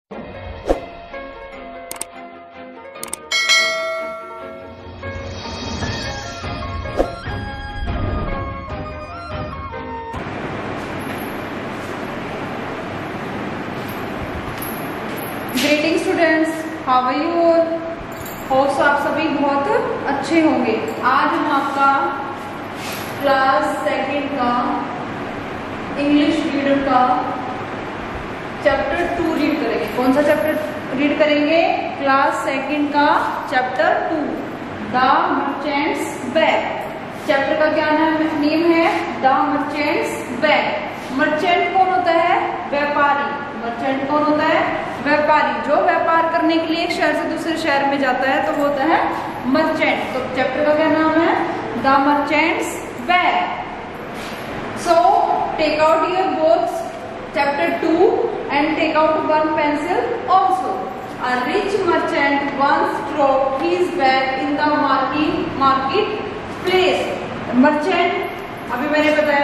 Grating students, how are you all? Hopes आप सभी बहुत अच्छे होंगे। आज हम आपका क्लास सेकंड का इंग्लिश रीडर का चैप्टर 2 रीड करेंगे। कौन सा चैप्टर रीड करेंगे? क्लास सेकंड का chapter 2, the merchant's bag. Chapter का क्या नेम है? The merchant's bag. मर्चेंट कौन होता है? व्यापारी। मर्चेंट कौन होता है? व्यापारी। जो व्यापार करने के लिए एक शहर से दूसरे शहर में जाता है तो वो होता है मर्चेंट। तो चैप्टर का क्या नाम है? The merchant's bag. So take out your books chapter 2 and take out one pencil also. A rich merchant once dropped his bag in the market place. Merchant अभी मैंने बताया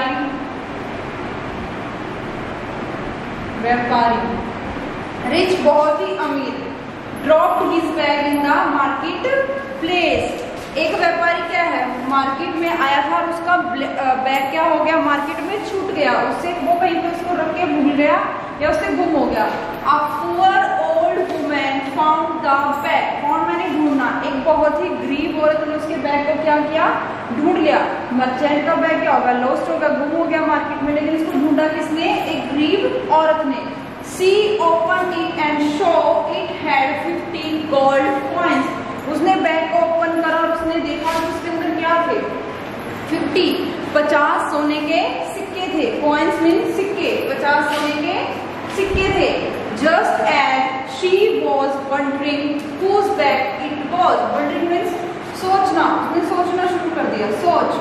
व्यापारी। रिच बहुत ही अमीर। Dropped his bag in the market place. एक व्यापारी क्या है, मार्केट में आया था और उसका बैग क्या हो गया, मार्केट में छूट गया। उससे वो कहीं पे उसको रख के भूल गया या उससे गुम हो गया। A poor old woman found the bag. Found मैंने ढूंढना। एक बहुत ही गरीब औरत ने उसके बैग को क्या किया? ढूंढ लिया। मर्चेंट का बैग क्या होगा? लॉस्ट होगा, गुम हो गया मार्केट में, लेकिन इसको ढूंढा किसने? एक गरीब औरत ने। She opened it and saw it had 50 gold coins. उसने बैग को ओपन करा और उसने देखा कि उसके अंदर क्या थे? 50 सोने के सिक्के थे। कॉइन्स मीन सिक्के। 50 सोने के सिक्के थे। Just as she was wondering whose bag it was. Wondering means सोचना। उसने सोचना शुरू कर दिया। सोच।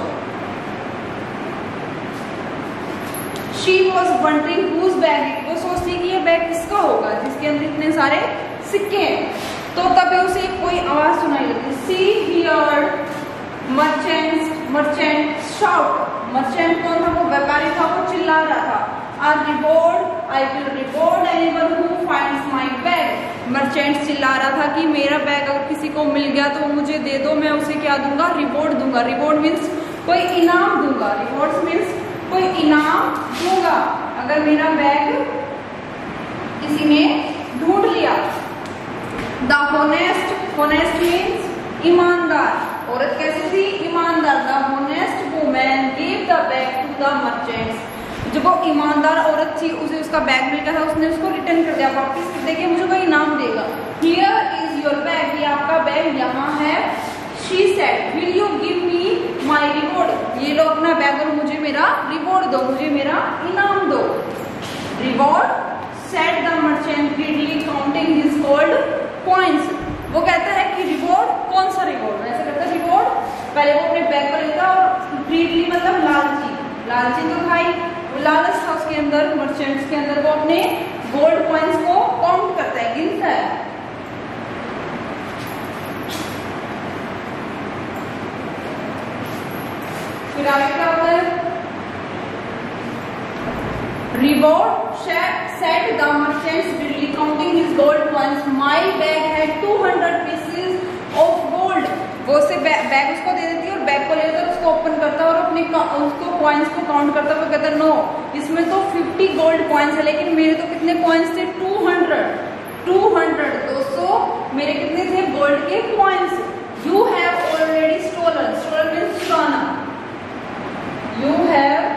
She was wondering whose bag it. वो सोचती कि ये बैग किसका होगा जिसके अंदर इतने सारे सिक्के हैं। तो तभी उसे कोई आवाज सुनाई देती। She heard merchant shout. Merchant कौन था? वो व्यापारी था। वो चिल्ला रहा था, I will reward anyone who finds my bag. Merchant चिल्ला रहा था कि मेरा बैग अगर किसी को मिल गया तो मुझे दे दो, मैं उसे क्या दूंगा? रिवॉर्ड दूंगा। रिवॉर्ड मीन्स कोई इनाम दूंगा। रिवॉर्ड मीन्स कोई इनाम दूंगा अगर मेरा बैग किसी ने ढूंढ लिया। The honest means ईमानदार। औरत कैसी थी? ईमानदार। The honest woman gave the bag to the merchants. जो वो ईमानदार औरत थी उसे उसका बैग मिल गया था, उसने उसको रिटर्न कर दिया वापस। देखिए मुझे कोई इनाम देगा। Here is your bag. ये आपका बैग यहाँ है। She said, will you give me my reward? ये लो अपना बैग और मुझे मेरा रिवॉर्ड दो, मुझे मेरा इनाम दो। Reward said the merchant greedily counting his gold coins. वो कहता है कि रिवॉर्ड कौन सा रिवॉर्ड? ऐसा करता है रिवॉर्ड पहले वो अपने बैग को लेता और ग्रीडली मतलब लालची तो भाई लालच था उसके अंदर, मर्चेंट्स के अंदर। वो अपने गोल्ड कॉइन्स को काउंट करता है, गिनता है। फिर आगे क्या होता है? Reward said the merchants greedily counting his gold coins. My bag had 200 pieces of gold. वो उसे बैग उसको दे देती है और बैग को ले लेता है, उसको ओपन करता है और अपने उसको कॉइन्स को काउंट करता है। वो कहता है नो, इसमें तो 50 गोल्ड कॉइन्स है, लेकिन मेरे तो कितने कॉइन्स थे? 200 200 मेरे कितने थे? गोल्ड के coins. You have already stolen. Stolen means चुराना। You have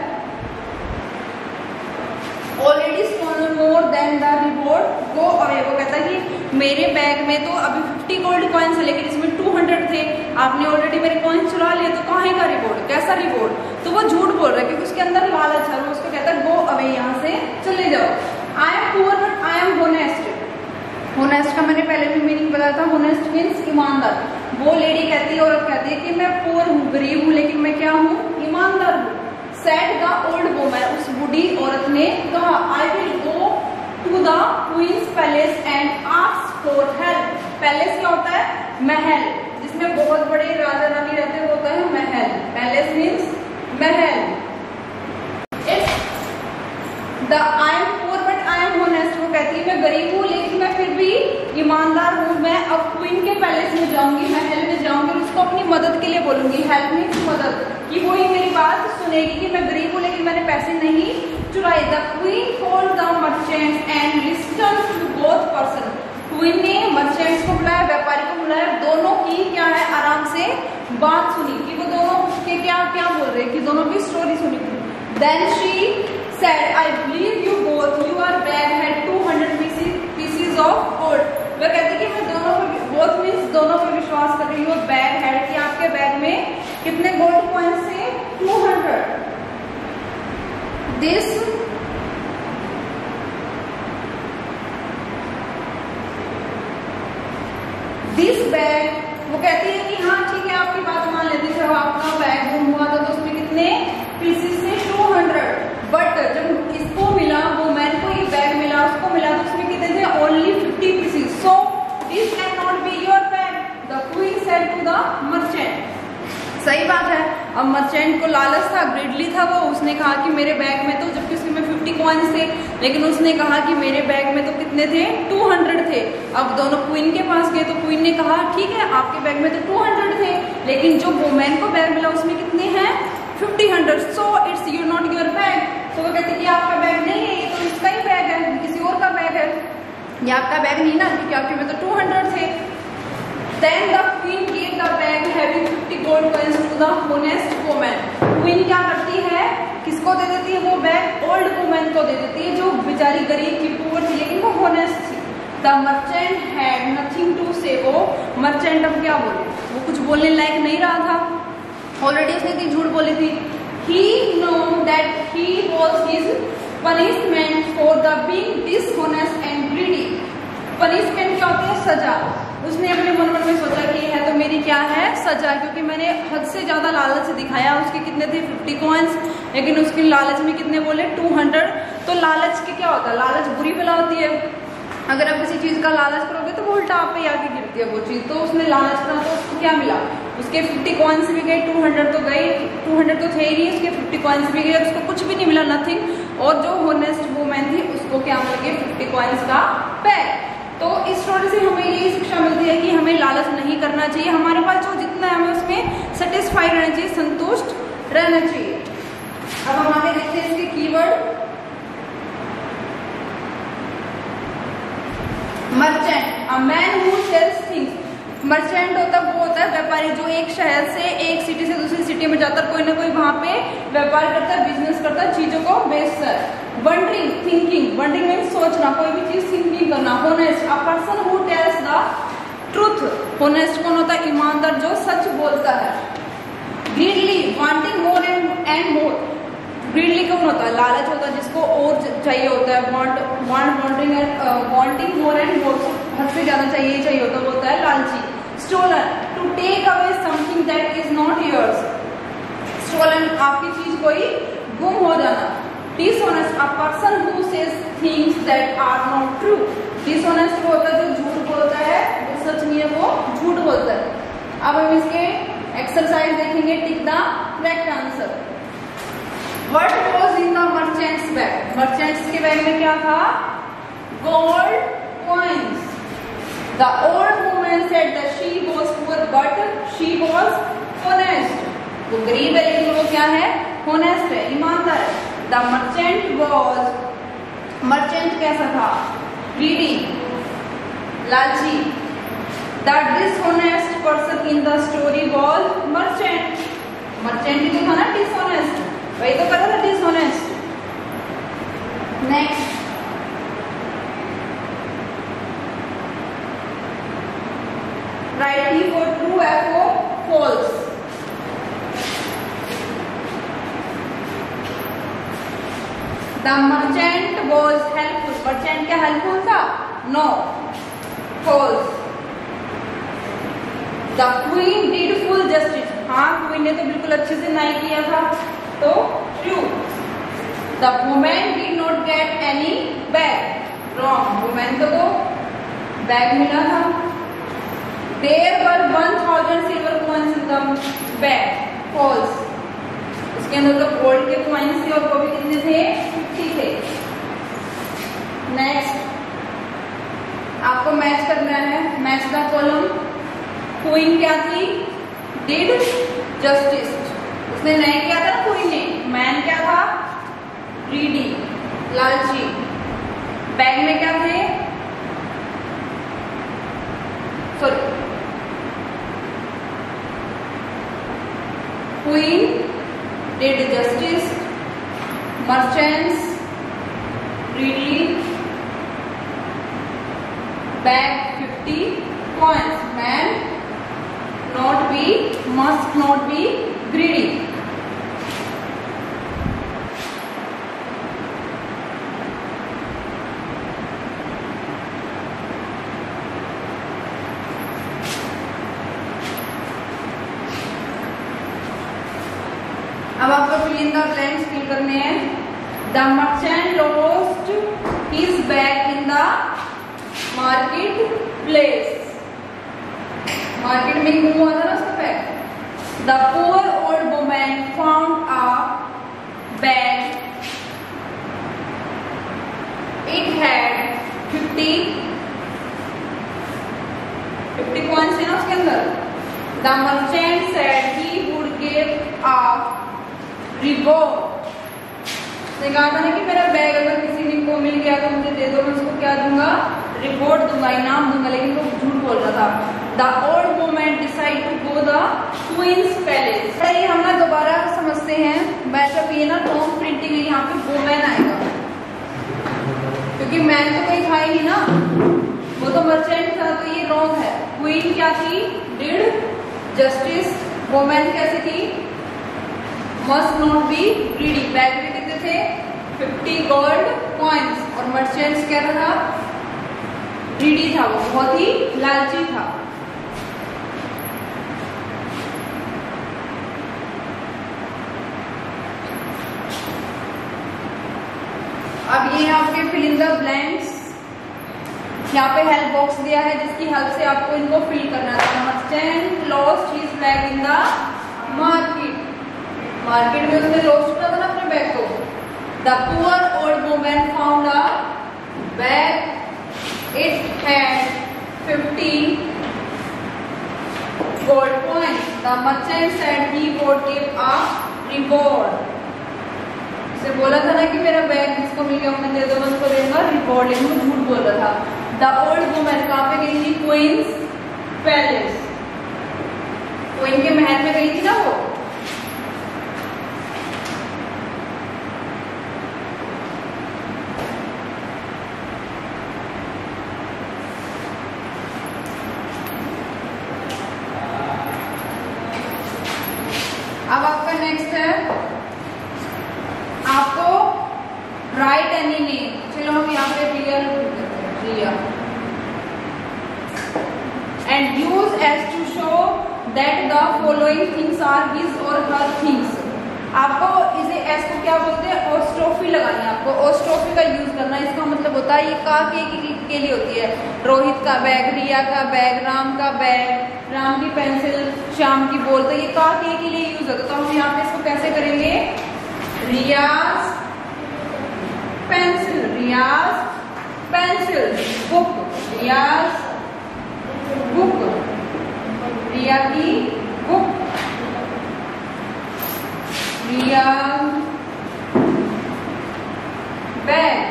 already stolen more than the reward, go away. वो कहता है कि मेरे बैग में तो अभी 50 गोल्ड कॉइन्स है, लेकिन इसमें 200 थे, आपने ऑलरेडी मेरे कॉइन्स चुरा लिए, तो कहाँ का रिवॉर्ड? कैसा रिवॉर्ड? तो वो झूठ बोल रहा है क्योंकि उसके अंदर लालच है। वो उसको कहता है गो अवे, यहाँ से चले जाओ। I am poor but I am honest. Honest का मैंने पहले भी मीनिंग बताया था। होनेस्ट मीन्स ईमानदार। वो लेडी कहती है, औरत कहती है कि मैं पुअर हूँ, गरीब हूँ, लेकिन मैं क्या हूँ? ईमानदार हूँ। Said the old woman. उस बूढ़ी औरत ने कहा, I will go to the queen's palace and ask for help. Palace क्या होता है? महल, जिसमें बहुत बड़े राजा रानी रहते हैं, होता है महल। पैलेस मीन्स महल। The I am poor but I am honest. वो कहती है मैं गरीब हूँ लेकिन मैं फिर भी ईमानदार हूँ, मैं अब क्वीन के पैलेस में जाऊंगी, महल में जाऊंगी और उसको अपनी मदद के लिए बोलूंगी, हेल्प मीन्स मदद, कि वो ही मेरी बात सुनेगी कि मैं गरीब हूँ लेकिन मैंने पैसे नहीं चुराए। The queen called the merchants and listen to both person. Queen ने मर्चेंट्स को बुलाया, व्यापारी को बुलाया, दोनों की क्या है आराम से बात सुनी कि वो दोनों के क्या क्या बोल रहे हैं, कि दोनों की स्टोरी सुनी। Then she said, I believe you both, your bag had 200 pieces of gold। वह कहती कि मैं दोनों पे, both means दोनों पे विश्वास कर रही हूँ। बैग है कि आपके बैग में कितने गोल्ड कॉइन्स थे? 200। दिस बैग, वो कहती है कि हाँ ठीक है आपकी बात मान लेती, जब आपका बैग गुम हुआ था तो उसमें कितने पीसेस थे? 200। बट जब इसको मिला, वो मैन को ये बैग मिला, उसको मिला तो उसमें कितने थे? Only 50 pieces. So this can not be your bag, the queen said to the merchant. सही बात है। अब मर्चेंट को लालच था, ग्रीडली था वो, उसने कहा कि मेरे बैग में तो, जबकि उसमें 50 कॉइन्स थे, लेकिन उसने कहा कि मेरे बैग में तो कितने थे? 200 थे। अब दोनों क्वीन के पास गए तो क्वीन ने कहा ठीक है आपके बैग में तो 200 थे, लेकिन जो वुमेन को बैग मिला उसमें कितने हैं? 50। So it's you not your bag. तो वो कहते कि आपका बैग नहीं है, ये तो इसका ही बैग है, किसी और का बैग है, ये आपका बैग नहीं ना, क्योंकि आपके में तो 200 थे। Then the queen gave the bag having 50 gold coins to the honest woman। Queen क्या करती है, किसको दे देती है वो बैग? ओल्ड वुमेन को दे देती है, जो बेचारी गरीब थी, पुअर थी, लेकिन वो होनेस्ट थी। The merchant had nothing to say. वो मर्चेंट अब क्या बोले, वो कुछ बोलने लायक नहीं रहा था, ऑलरेडी उसने इतनी झूठ बोली थी। He knew that he was his punishment for the being dishonest and greedy। Punishment क्या होती है? सजा। उसने अपने मन में सोचा कि है तो मेरी क्या है? सजा, क्योंकि मैंने हद से ज्यादा लालच दिखाया। उसके कितने थे? 50 कॉइन्स, लेकिन उसके लालच में कितने बोले? 200। तो लालच के क्या होता है? लालच बुरी बला होती है। अगर आप किसी चीज का लालच करोगे तो वो उल्टा आप पे आके गिरती है वो चीज। तो उसने लालच करा तो उसको क्या मिला? उसके 50 कॉइन्स भी गए, 200 तो गए, 200 तो थे ही नहीं, उसके 50 कॉइन्स भी गए, उसको कुछ भी नहीं मिला, नथिंग। और जो होनेस्ट वुमेन थी उसको क्या मिल गया? 50 कॉइन्स का बैग। तो इस स्टोरी से हमें यही शिक्षा मिलती है कि हमें लालच नहीं करना चाहिए, हमारे पास जो जितना है हमें उसमें सेटिस्फाइड रहना चाहिए, संतुष्ट रहना चाहिए। अब हम आगे देखते हैं इसके keyword. Merchant, a man who sells things. Merchant वो होता है व्यापारी, जो एक शहर से, एक सिटी से दूसरी सिटी में जाता है, कोई ना कोई वहां पे व्यापार करता है, बिजनेस करता है, चीजों को बेचता है। वंडरिंग, थिंकिंग, वंडरिंग मीन्स सोचना, कोई भी चीज थिंकिंग करना। Honest, a person who tells the truth. Honest कौन होता है? ईमानदार, जो सच बोलता है। Greedily, wanting more and more. Greedily कौन होता है? लालच होता है, जिसको और चाहिए होता है। वांटिंग मोर एंड मोर, हद से ज्यादा चाहिए होता है, वो होता है लालची। Stolen, to take away something that is not yours. Stolen, आपकी चीज कोई गुम हो जाना। Dishonest, a person who says things that are not true. Dishonest वो होता है जो झूठ बोलता है, वो सच नहीं है, वो झूठ बोलता है। अब हम इसके एक्सरसाइज देखेंगे, tick the correct answer. What was in the merchant's bag? Merchant's के बैग में क्या था? Gold coins. The old woman said that she was poor, but she was honest. वो गरीब है लेकिन वो क्या है? Honest है, ईमानदार है। The merchant कैसा था? Greedy, लालची। The dishonest person in the story was merchant। Merchant ही तो था ना dishonest, वही तो पता था dishonest. Next, write E for true, F for false. The merchant was helpful. Merchant क्या हेल्पफुल था? No, false. The queen did full justice. हाँ, क्वीन ने तो बिल्कुल अच्छे से न्याय किया था, तो true. The women did not get any bag. Wrong, women को तो बैग मिला था। There were 1000 silver coins in the bag. False, उसके अंदर तो गोल्ड के कॉइन्स थे और वो भी कितने थे? 50 थे। नेक्स्ट, क्वीन क्या थी? Did justice. उसने नहीं किया था ना क्वीन ने। मैन क्या था? ग्रीडी, लालची। बैग में क्या थे? Sorry, queen did justice, merchant's greedily, bag 50 coins. Man must not be greedy. अब आपको fill in the blanks fill करने हैं। The merchant lost his bag in the market place. Market में गुम हुआ था ना उसका bag. The poor old woman found a bag. It had 50 coins है ना उसके अंदर। The merchant said he would give a reward. उसने कहा था ना कि मेरा बैग अगर किसी दिन को मिल गया तो मुझे दे दो, मैं उसको क्या दूंगा? रिवॉर्ड दूंगा, इनाम दूंगा। लेकिन वो झूठ बोल रहा था। The old woman decided to go the queen's palace. ये हम ना दोबारा समझते हैं। बैठक ये ना रॉन्ग प्रिंटिंग है, यहाँ पे वोमैन आएगा क्योंकि मैन तो कोई था ही नहीं ना, वो तो मर्चेंट था, तो ये रॉन्ग है। क्वीन क्या थी? Did justice. वोमैन कैसी थी? Must not be greedy. Bag में कितने थे? 50 गोल्ड कॉइन्स। और मर्चेंट्स क्या था? ग्रीडी था, वो बहुत ही लालची था। अब ये आपके फिल इन द ब्लैंक्स। यहाँ पे हेल्प बॉक्स दिया है जिसकी हेल्प से आपको इनको फिल करना है। Merchant lost his bag in the market. Market में उसने लॉस्ट किया था ना अपने बैग को। The poor old woman found a bag, it had 50 gold coins. The merchant said he would give a reward. उसे बोला था ना कि मेरा बैग जिसको मिल गया मैं दे दो, मैं उसको देऊंगा रिवॉर्ड। लेकिन वो झूठ बोल रहा था। द ओल्ड वुमन कहाँ पे गई थी? Queen's palace. क्वीन के महल में गई थी ना वो। अब आपका नेक्स्ट है, आपको राइट एनी नेम। चलो हम यहाँ पे Riya and use as to show that the following things are his और हर थिंग्स। आपको इसे एस को क्या बोलते हैं? ओस्ट्रोफी लगानी है। आपको ओस्ट्रोफी का यूज करना है। इसका मतलब होता है ये का के लिए होती है। रोहित का बैग, रिया का बैग, राम का बैग, राम की पेंसिल, श्याम की बॉल, तो ये का के लिए यूज होता है। तो हम यहाँ पे इसको कैसे करेंगे? Riya's pencil, Riya's pencil. Book, Riya's book, Riya की book, Riya bag,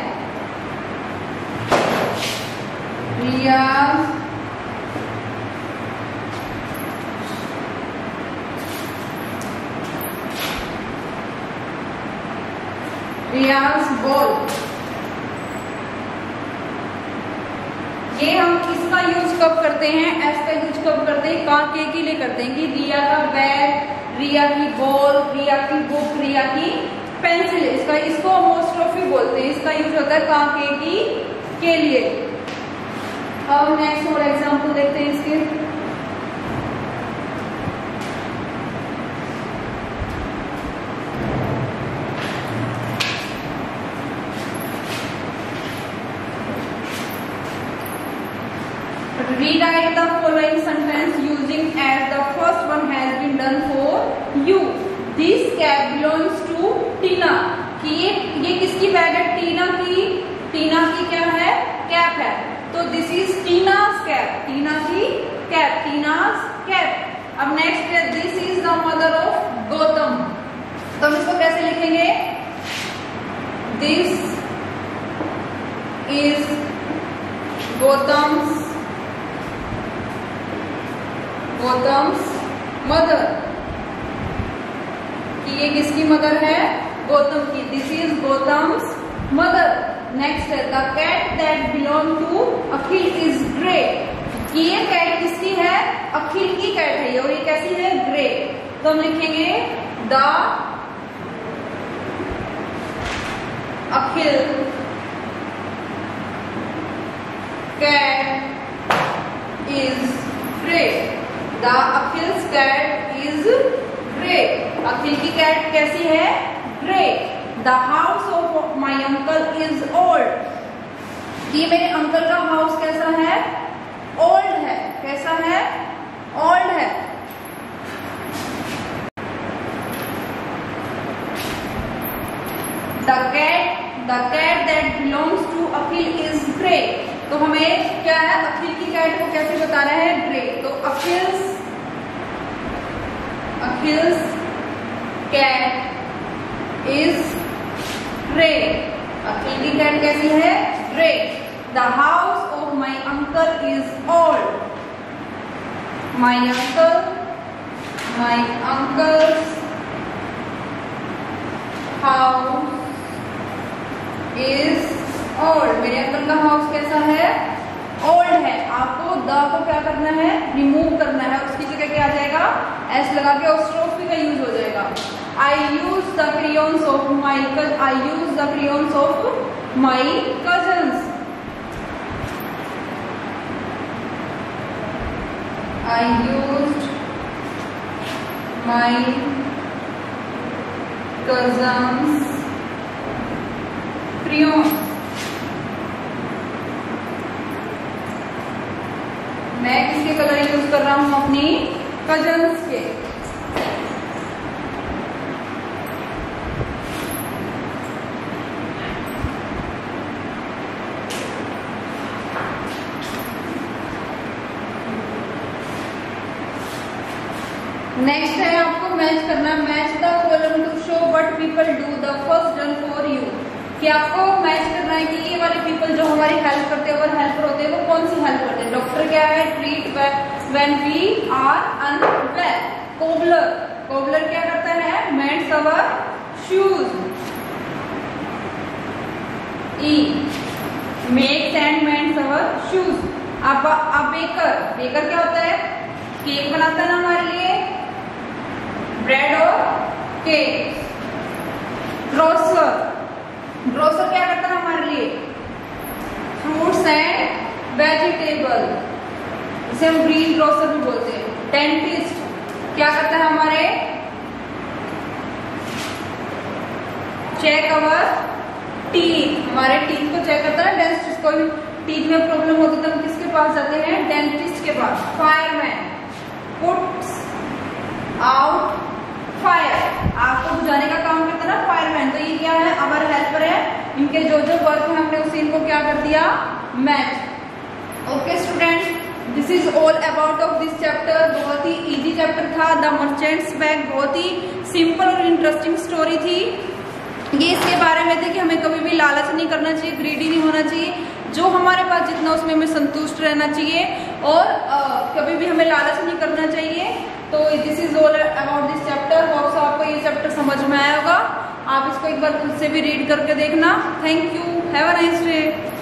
Riya Riya's ball. ये हम इसका यूज कब करते हैं? एस का यूज कब करते हैं? का के लिए करते हैं कि रिया का बैग, रिया की बॉल, रिया की बुक, रिया की पेंसिल। इसको मोस्ट्रोफी बोलते हैं। इसका यूज होता है का के लिए। अब नेक्स्ट और एग्जांपल देखते हैं इसके। Rewrite the following sentence using as the first one has been done for you. This cap belongs to Tina. कि ये किसकी बैग है? टीना की। टीना की क्या है? कैप है। तो this is Tina's cap. Tina की कैप, टीना's कैप। अब नेक्स्ट है this is the mother of Gautam, तो हम इसको कैसे लिखेंगे? दिस इज गौतम्स मदर, कि ये किसकी मदर है? गौतम की। This is Gautam's mother. Next है the cat that belong to Akhil is grey, कि ये कैट किसकी है? अखिल की कैट है ये, और ये कैसी है? ग्रे। तो हम लिखेंगे the Akhil cat is grey. The Akhil's cat is grey, Akhil की कैट कैसी है? Grey. The house of my uncle is old, कि मेरे अंकल का हाउस कैसा है? ओल्ड है। कैसा है? ओल्ड है। The cat that belongs to Akhil is grey, तो हमें क्या है? अखिल की कैट को कैसे बता रहे हैं? ग्रे। तो Akhil's cat is grey, Akhil की कैट कैसी है? Grey. The house of my uncle is old, my uncle's house is old, मेरे अंकल का हाउस कैसा है? ओल्ड है। आपको द को क्या करना है? रिमूव करना है, उसकी जगह क्या आ जाएगा? एस लगा के ऑस्ट्रोफी का यूज हो जाएगा। I use the crayons of my cousins, I used my cousins crayons, मैं किसके कलर यूज कर रहा हूं? अपनी कजन्स के। नेक्स्ट है आपको मैच करना, match the column to show what people do the first done for you, कि आपको मैच करना है कि ये वाले पीपल जो हमारी हेल्प करते हैं, अगर हेल्पर होते हैं वो कौन सी हेल्प करते हैं? डॉक्टर क्या है? Treat when we are unwell. Cobbler क्या करता है? Mends our shoes. He makes and mends our shoes. अब बेकर क्या होता है? केक बनाता है ना हमारे लिए, ब्रेड और केक। ग्रोसर क्या करता है हमारे लिए? फ्रूट्स एंड वेजिटेबल, इसे हम ग्रीन ग्रोसर भी बोलते हैं। डेंटिस्ट क्या करता है हमारे? चेक अवर टीथ, हमारे टीथ को चेक करता है डेंटिस्ट। कोई टीथ में प्रॉब्लम होती है तो हम किसके पास जाते हैं? डेंटिस्ट के पास। फायरमैन पुट्स आउट फायर, आपको बुझाने का काम करता है ना फायरमैन, तो ये क्या है? अवर हेल्पर है। इनके जो वर्क है हमने उसी इनको क्या कर दिया? Match. Okay students, this is all about of this chapter. बहुत ही इजी चैप्टर था द मर्चेंट्स बैग, बहुत ही सिंपल और इंटरेस्टिंग स्टोरी थी। ये इसके बारे में थे कि हमें कभी भी लालच नहीं करना चाहिए, ग्रीडी नहीं होना चाहिए, जो हमारे पास जितना उसमें हमें संतुष्ट रहना चाहिए, और कभी भी हमें लालच नहीं करना चाहिए। तो this is all about this chapter. Hope so आपको ये चैप्टर समझ में आया होगा। आप इसको एक बार खुद से भी रीड करके देखना। Thank you, have a nice day.